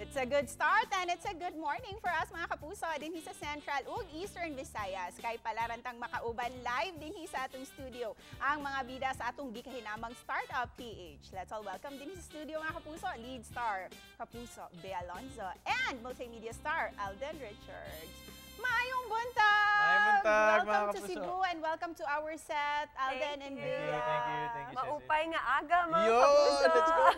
It's a good start and it's a good morning for us mga kapuso din sa Central ug Eastern Visayas. Kay palarantang makauban live din sa atong studio ang mga bida sa atong gikahinamang Startup PH. Let's all welcome din sa studio mga kapuso, lead star Kapuso Bea Alonzo and multimedia star Alden Richards. Maayong buntag! Maayong buntag, welcome to Cebu and welcome to our set, Alden and Bea. Thank you. Maupay nga aga mga Yo, kapuso. let's go!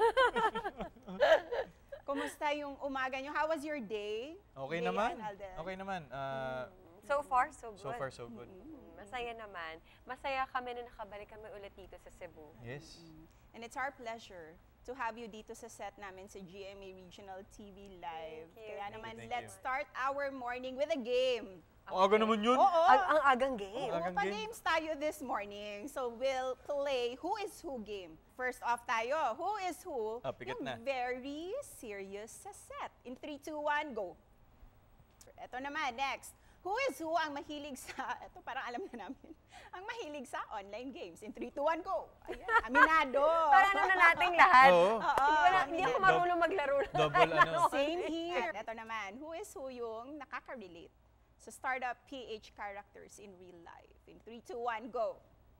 Kumusta yung umaga nyo? How was your day? Okay Bea naman. and Alden? Okay naman. So far, so good. So far, so good. Masaya naman. Masaya kami na nakabalik kami ulit dito sa Cebu. Yes. And it's our pleasure to have you dito sa set namin sa GMA Regional TV Live. Thank you. Kaya naman, Thank let's you. start our morning with a game. Aga naman yun. Oo! Ang agang game. Oo. Agang game. Pa-games tayo this morning. So we'll play Who is Who game. First off tayo, Who is Who? Pikat yung na. very serious sa set. In 3, 2, 1, go. Ito naman, next. Who is who ang mahilig sa, ito parang alam na namin, ang mahilig sa online games. In 3, 2, 1, go. Ayan, aminado. Para alam na nating lahat. Oo. Hindi ako marunong maglaro na. Double ano. Same here. Ito naman, who is who yung nakaka-relate sa Startup PH characters in real life. In 3, 2, 1, go.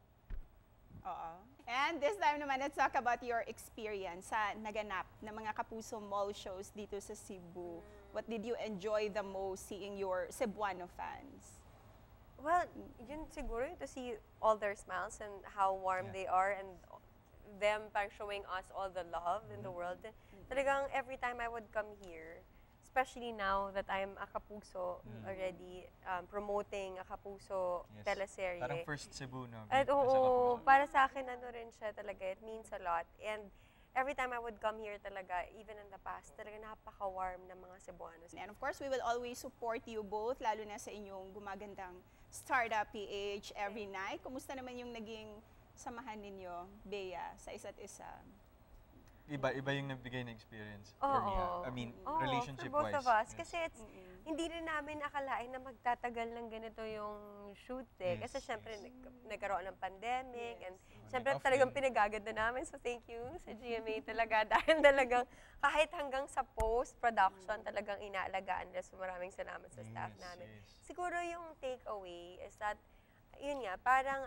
Oo. And this time naman, let's talk about your experience sa naganap na mga Kapuso Mall shows dito sa Cebu. What did you enjoy the most seeing your Cebuano fans? Well, yun siguro to see all their smiles and how warm they are and them parang showing us all the love in the world. Talagang every time I would come here, especially now that I'm a Kapuso already, promoting a Kapuso teleserye. Parang first Cebu, no? At oo, para sa akin ano rin siya talaga, it means a lot. And every time I would come here talaga, even in the past, talaga napaka-warm ng mga Cebuanos. And of course, we will always support you both, lalo na sa inyong gumagandang Startup PH every night. Kumusta naman yung naging samahan ninyo, Bea, sa isa't isa? Iba yung nagbigay na experience Oo. for me. I mean, relationship-wise. For both of us. Yes. Kasi hindi rin namin akalain na magtatagal ng ganito yung shoot eh. Yes, Kasi syempre yes. nagkaroon ng pandemic and On syempre and off talagang din. pinagaganda namin. So thank you sa GMA talaga dahil talagang kahit hanggang sa post-production talagang inaalagaan nila. So maraming salamat sa staff namin. Yes. Siguro yung takeaway is that, yun nga, parang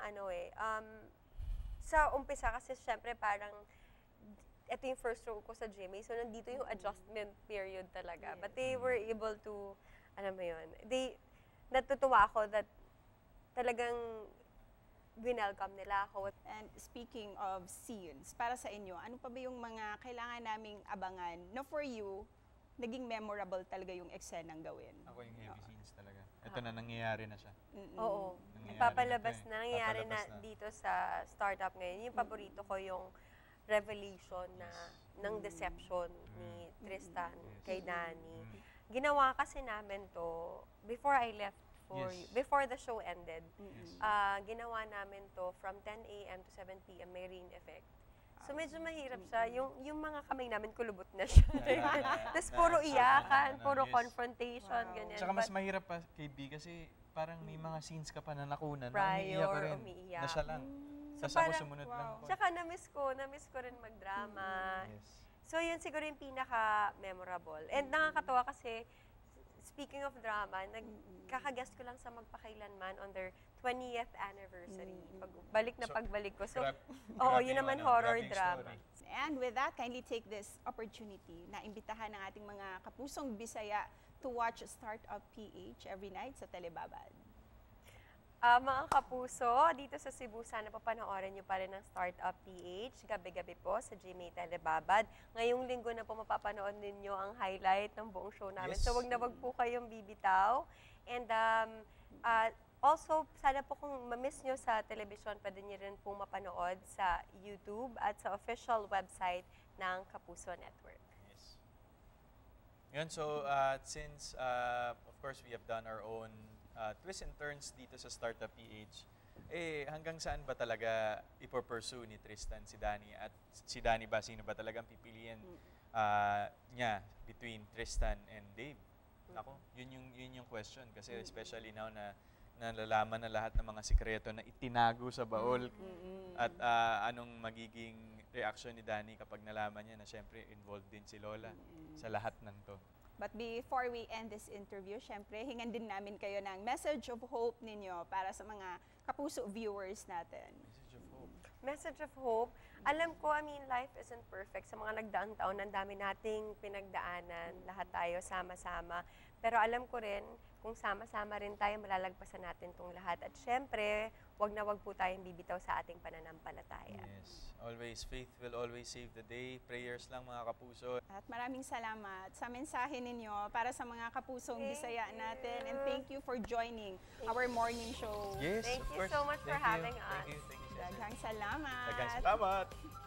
sa umpisa kasi syempre parang ito yung first role ko sa GMA, so nandito yung adjustment period talaga. Yes. But they were able to, alam mo yun, natutuwa ako that talagang winelcome nila ako. And speaking of scenes, para sa inyo, ano pa ba yung mga kailangan naming abangan na for you, naging memorable talaga yung eksenang gawin? Ako yung heavy scenes talaga. Ito na, nangyayari na siya. Oo. Nangyayari Papalabas na to eh. na, nangyayari na Papalabas na. dito sa startup ngayon. Yung paborito ko yung revelation na ng deception ni Tristan kay Danny. Ginawa kasi namin to before I left for Yes. before the show ended. Yes. Ginawa namin to from 10 a.m. to 7 p.m. may rain effect. So medyo mahirap siya. Yung mga kamay namin kulubot na siya. Tapos puro iyakan, puro Yes. confrontation, Wow. ganyan. Tsaka mas But mahirap pa kay B kasi parang may mga scenes ka pa na nakunan na umiiyak ka rin. umiiyak. Na siya lang. So Tapos ako parang- sumunod wow. lang ako. Tsaka namiss ko rin magdrama. Yes. So yun siguro yung pinaka-memorable. And nakakatawa kasi, speaking of drama, nagkakaguest ko lang sa Magpakailanman on their 20th anniversary. Pagbalik ko. So, oo, Grabe yun yung naman ano, horror grabe yung drama. story. And with that, kindly take this opportunity na imbitahan ng ating mga kapusong Bisaya to watch Startup PH every night sa Telebabad. Mga kapuso, dito sa Cebu, sana papanoorin nyo pa rin ang Startup PH. Gabi-gabi po sa GMA Telebabad. Ngayong linggo na po mapapanood ninyo ang highlight ng buong show namin. Yes. So wag na wag po kayong bibitaw. And also, sana po kung ma-miss nyo sa television, pwede nyo rin po mapanood sa YouTube at sa official website ng Kapuso Network. Yes. Yun, so since of course we have done our own twists and turns dito sa Startup PH, hanggang saan ba talaga ipo-pursue ni Tristan si Danny at si Danny ba, sino ba talagang pipiliin niya between Tristan and Dave? Ako, yun yung question kasi especially now na nalalaman na lahat ng mga sikreto na itinago sa baul at anong magiging reaction ni Danny kapag nalaman niya na syempre involved din si Lola sa lahat ng to. But before we end this interview, syempre, hingan din namin kayo ng message of hope ninyo para sa mga kapuso viewers natin. Message of hope. Message of hope. Alam ko, I mean, life isn't perfect. Sa mga nagdaang taon, ang dami nating pinagdaanan. Lahat tayo sama-sama. Pero alam ko rin, kung sama-sama rin tayo, malalagpasan natin itong lahat. At syempre, wag na wag po tayong bibitaw sa ating pananampalataya. Yes. Always, faith will always save the day. Prayers lang mga kapuso. At maraming salamat sa mensahe ninyo para sa mga kapusong Thank Bisaya you. natin. And thank you for joining our morning show. Yes, Thank of you course. so much for Thank you. having us. Thank you. Thank you, Cecil. Daghang salamat. Daghang salamat.